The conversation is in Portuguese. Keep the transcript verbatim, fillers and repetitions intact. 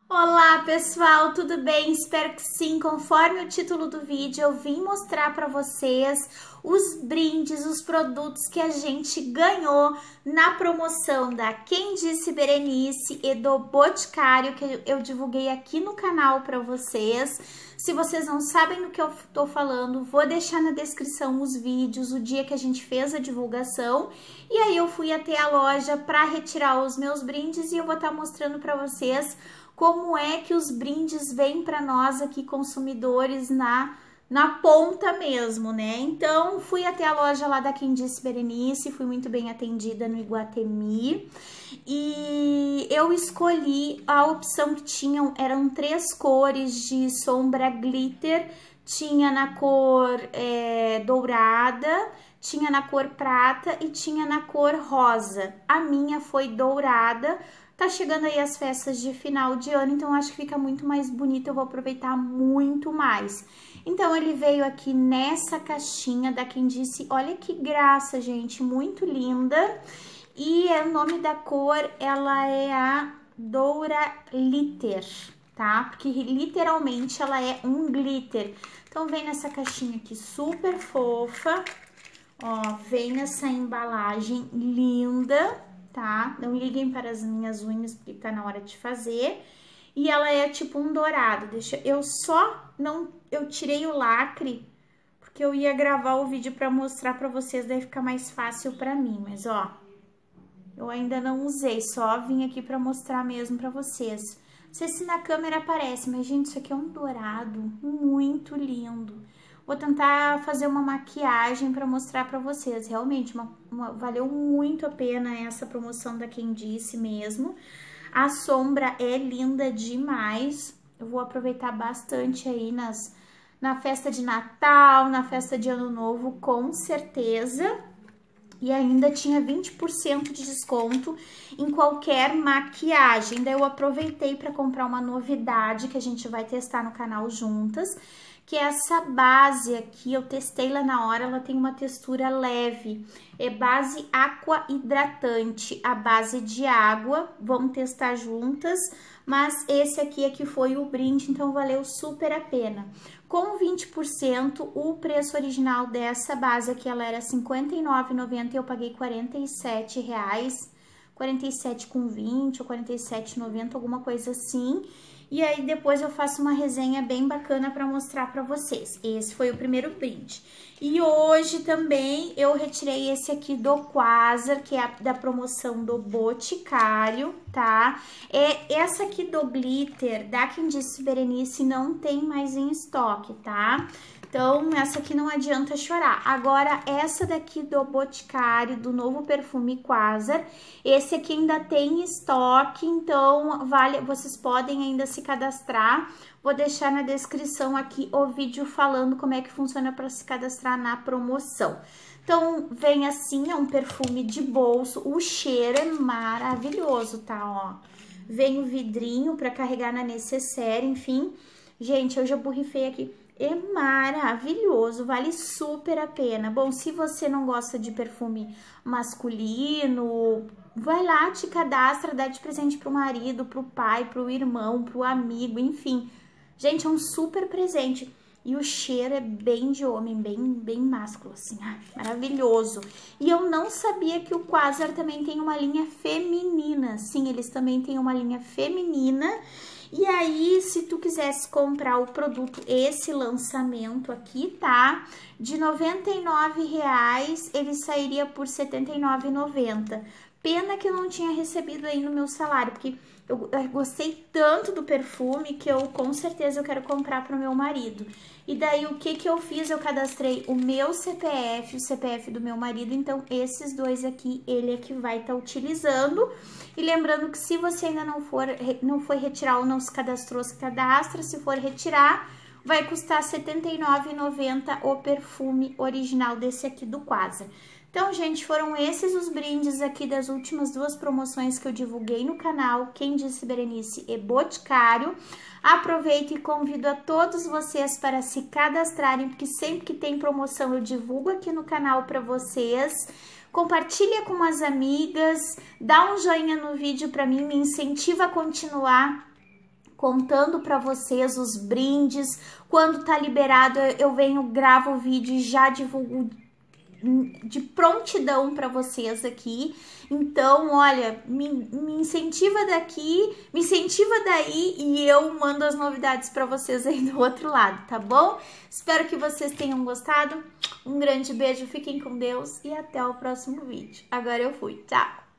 Olá pessoal, tudo bem? Espero que sim. Conforme o título do vídeo, eu vim mostrar para vocês os brindes, os produtos que a gente ganhou na promoção da Quem Disse Berenice e do Boticário, que eu divulguei aqui no canal para vocês. Se vocês não sabem do que eu tô falando, vou deixar na descrição os vídeos, o dia que a gente fez a divulgação. E aí eu fui até a loja para retirar os meus brindes e eu vou estar mostrando para vocês como é que os brindes vêm para nós aqui consumidores na, na ponta mesmo, né? Então, fui até a loja lá da Quem Disse Berenice, fui muito bem atendida no Iguatemi e eu escolhi a opção que tinham, eram três cores de sombra glitter, tinha na cor é, dourada, tinha na cor prata e tinha na cor rosa. A minha foi dourada. Tá chegando aí as festas de final de ano, então acho que fica muito mais bonito, eu vou aproveitar muito mais. Então, ele veio aqui nessa caixinha da Quem Disse, olha que graça, gente, muito linda. E o nome da cor, ela é a Doura Glitter, tá? Porque literalmente ela é um glitter. Então, vem nessa caixinha aqui super fofa, ó, vem nessa embalagem linda, tá? Não liguem para as minhas unhas, porque tá na hora de fazer. E ela é tipo um dourado. Deixa eu só não eu tirei o lacre porque eu ia gravar o vídeo para mostrar para vocês, daí fica mais fácil para mim, mas ó, eu ainda não usei, só vim aqui para mostrar mesmo para vocês. Não sei se na câmera aparece, mas gente, isso aqui é um dourado muito lindo. Vou tentar fazer uma maquiagem para mostrar para vocês. Realmente, uma, uma, valeu muito a pena essa promoção da Quem Disse mesmo. A sombra é linda demais. Eu vou aproveitar bastante aí nas, na festa de Natal, na festa de Ano Novo, com certeza. E ainda tinha vinte por cento de desconto em qualquer maquiagem. Daí eu aproveitei para comprar uma novidade que a gente vai testar no canal juntas, que é essa base aqui. Eu testei lá na hora, ela tem uma textura leve, é base aqua hidratante, a base de água, vamos testar juntas, mas esse aqui é que foi o brinde, então valeu super a pena. Com vinte por cento, o preço original dessa base aqui, ela era cinquenta e nove reais e noventa centavos, eu paguei quarenta e sete reais, quarenta e sete com vinte ou quarenta e sete e noventa, alguma coisa assim. E aí depois eu faço uma resenha bem bacana para mostrar para vocês. Esse foi o primeiro brinde. E hoje também eu retirei esse aqui do Quasar, que é a, da promoção do Boticário, tá? É, essa aqui do glitter, da Quem Disse Berenice, não tem mais em estoque, tá? Então, essa aqui não adianta chorar. Agora, essa daqui do Boticário, do novo perfume Quasar, esse aqui ainda tem estoque, então vale, vocês podem ainda se cadastrar. Vou deixar na descrição aqui o vídeo falando como é que funciona para se cadastrar na promoção. Então, vem assim, é um perfume de bolso, o cheiro é maravilhoso, tá? Ó, vem o vidrinho para carregar na necessaire, enfim. Gente, eu já borrifei aqui. É maravilhoso, vale super a pena. Bom, se você não gosta de perfume masculino, vai lá, te cadastra, dá de presente pro marido, pro pai, pro irmão, pro amigo, enfim. Gente, é um super presente. E o cheiro é bem de homem, bem, bem másculo, assim, maravilhoso. E eu não sabia que o Quasar também tem uma linha feminina. Sim, eles também têm uma linha feminina. E aí, se tu quisesse comprar o produto, esse lançamento aqui, tá? De noventa e nove reais, ele sairia por setenta e nove reais e noventa centavos. Pena que eu não tinha recebido aí no meu salário, porque eu, eu gostei tanto do perfume que eu com certeza eu quero comprar para o meu marido. E daí o que que eu fiz? Eu cadastrei o meu C P F, o C P F do meu marido, então esses dois aqui, ele é que vai estar tá utilizando. E lembrando que se você ainda não for, não foi retirar ou não se cadastrou, se cadastra, se for retirar, vai custar setenta e nove reais e noventa centavos o perfume original desse aqui do Quasar. Então, gente, foram esses os brindes aqui das últimas duas promoções que eu divulguei no canal Quem Disse Berenice e Boticário. Aproveito e convido a todos vocês para se cadastrarem, porque sempre que tem promoção eu divulgo aqui no canal para vocês. Compartilha com as amigas, dá um joinha no vídeo para mim, me incentiva a continuar contando para vocês os brindes. Quando tá liberado, eu venho, gravo o vídeo e já divulgo de prontidão para vocês aqui. Então, olha, me, me incentiva daqui, me incentiva daí e eu mando as novidades para vocês aí do outro lado, tá bom? Espero que vocês tenham gostado. Um grande beijo, fiquem com Deus e até o próximo vídeo. Agora eu fui, tchau!